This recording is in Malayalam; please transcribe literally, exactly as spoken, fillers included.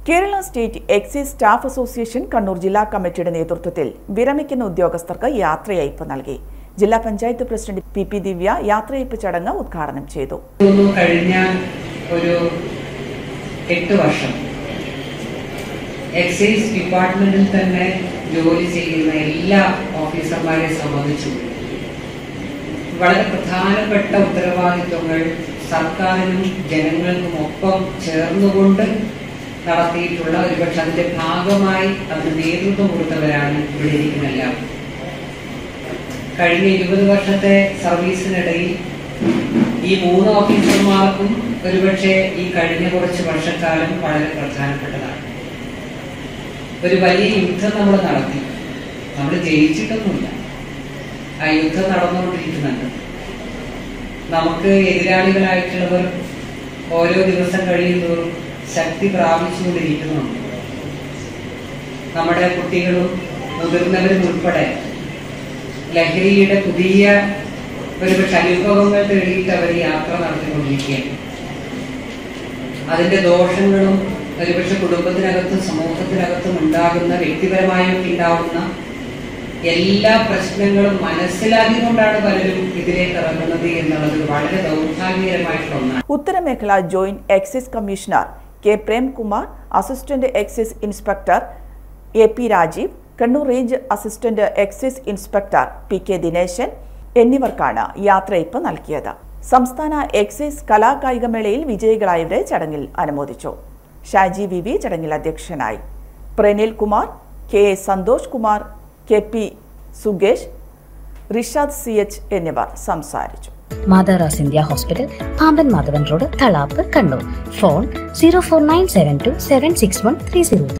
Kerala state excise staff association Kannur ജില്ലാ കമ്മിറ്റിയുടെ നേതൃത്വത്തിൽ വിരമിക്കുന്ന ഉദ്യോഗസ്ഥർക്ക് യാത്രയയപ്പ് നൽകി. ജില്ലാ panchayat president P P Divya യാത്രയയപ്പ് ചടങ്ങ് ഉദ്ഘാടനം ചെയ്തു. കഴിഞ്ഞ ഒരു എട്ട് വർഷം എക്സൈസ് ഡിപ്പാർട്ട്മെന്റിൽ തന്നെ ജോലി ചെയ്യുന്ന എല്ലാ ഓഫീസർമാരെ സംബന്ധിച്ചും വളരെ പ്രധാനപ്പെട്ട ഉത്തരവാദിത്വങ്ങൾ സർക്കാരിനും ജനങ്ങൾക്കും ഒപ്പം ചേർന്നുകൊണ്ട് നടത്തിയിട്ടുള്ള ഒരുപക്ഷെ അതിന്റെ ഭാഗമായി അതിന് നേതൃത്വം കൊടുത്തവരാണ് ഇവിടെ ഇരിക്കുന്നതെല്ലാം. കഴിഞ്ഞ ഇരുപത് വർഷത്തെ സർവീസിനിടയിൽ ഈ മൂന്ന് ഓഫീസർമാർക്കും ഒരുപക്ഷെ ഈ കഴിഞ്ഞ കുറച്ച് വർഷക്കാലം വളരെ പ്രധാനപ്പെട്ടതാണ്. ഒരു വലിയ യുദ്ധം നമ്മൾ നടത്തി, നമ്മൾ ജയിച്ചിട്ടൊന്നുമില്ല, ആ യുദ്ധം നടന്നുകൊണ്ടിരിക്കുന്നുണ്ട്. നമുക്ക് എതിരാളികളായിട്ടുള്ളവർ ഓരോ ദിവസം കഴിയുന്നതോറും ശക്തി പ്രാപിച്ചുകൊണ്ടിരിക്കുന്നുണ്ട്. നമ്മുടെ കുട്ടികളും മുതിർന്നവരും ഉൾപ്പെടെ ലഹരിയുടെ പുതിയ ഒരുപക്ഷെ അനുഭവങ്ങൾ തേടിയിട്ട് അവർ യാത്ര നടത്തിക്കൊണ്ടിരിക്കുകയാണ്. അതിന്റെ ദോഷങ്ങളും ഒരുപക്ഷെ കുടുംബത്തിനകത്തും സമൂഹത്തിനകത്തും ഉണ്ടാകുന്ന വ്യക്തിപരമായൊക്കെ ഉണ്ടാകുന്ന എല്ലാ പ്രശ്നങ്ങളും മനസ്സിലാക്കിക്കൊണ്ടാണ് പലരും ഇതിലേക്ക് ഇറങ്ങുന്നത് എന്നുള്ളത് വളരെ ദൗർഭാഗ്യകരമായിട്ടുള്ള ഒന്നാണ്. ഉത്തരമേഖല joint excise commissioner K Premkumar, assistant excise inspector A P Rajeev, Kannur range assistant excise inspector P K Dineshan എന്നിവർക്കാണ് യാത്രയയപ്പ് നൽകിയത്. സംസ്ഥാന എക്സൈസ് കലാകായികമേളയിൽ വിജയികളായവരെ ചടങ്ങിൽ അനുമോദിച്ചു. ഷാജി വി വി ചടങ്ങിൽ അധ്യക്ഷനായി. Pranil Kumar, K A Santhosh Kumar, K P സുഗേഷ്, റിഷാദ് സി എച്ച് എന്നിവർ സംസാരിച്ചു. മാതാറാസ് India hospital, Pamban Madhavan road, Thalap, Kannur. Phone zero four nine seven two seven six one three zero.